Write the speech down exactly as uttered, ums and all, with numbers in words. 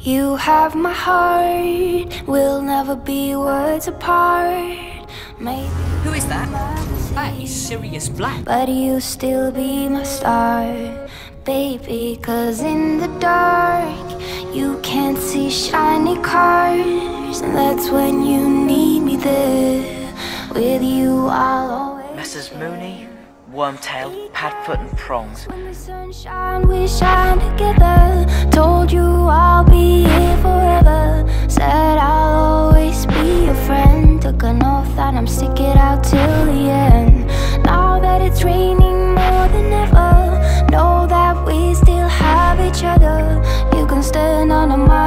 You have my heart, we'll never be words apart. Maybe Who is that? That is Sirius Black. but you still be my star, baby. Cause in the dark, you can't see shiny cars, and that's when you need me there. With you, I'll always. Messrs Mooney, Wormtail, Padfoot and Prongs. When the sun shine, we shine together. Told you I'll be here forever. Said I'll always be your friend. Took an oath and I'm stick it out till the end. Now that it's raining more than ever, know that we still have each other. You can stand under my